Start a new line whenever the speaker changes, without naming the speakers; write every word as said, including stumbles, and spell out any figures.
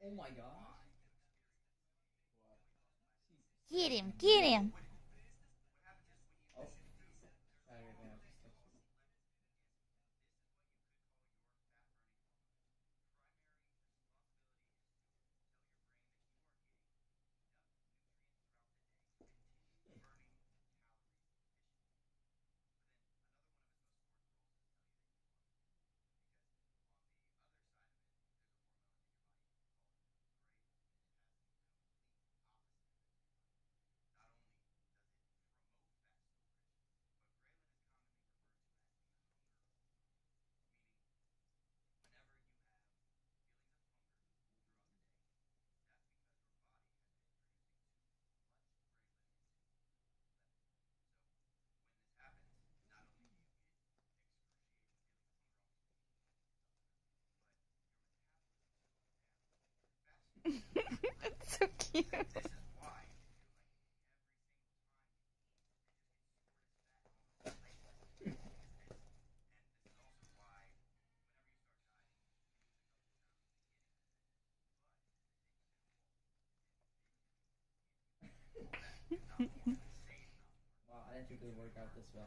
Oh my gosh.
Get him, get him.
Oh, sorry, I just texted you.
It's so cute.
Wow, I didn't think it would work out this well.